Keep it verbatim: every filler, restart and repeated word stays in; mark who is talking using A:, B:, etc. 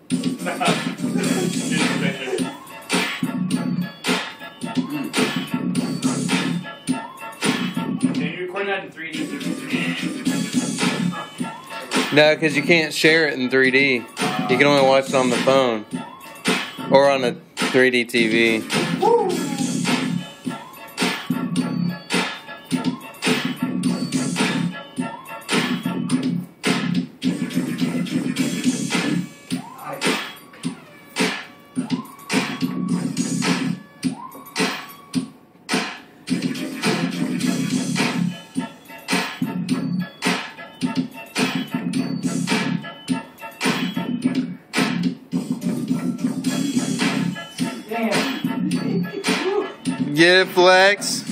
A: Can you record that in three D?
B: No, because you can't share it in three D. You can only watch it on the phone or on a three D T V. Get it, Flex?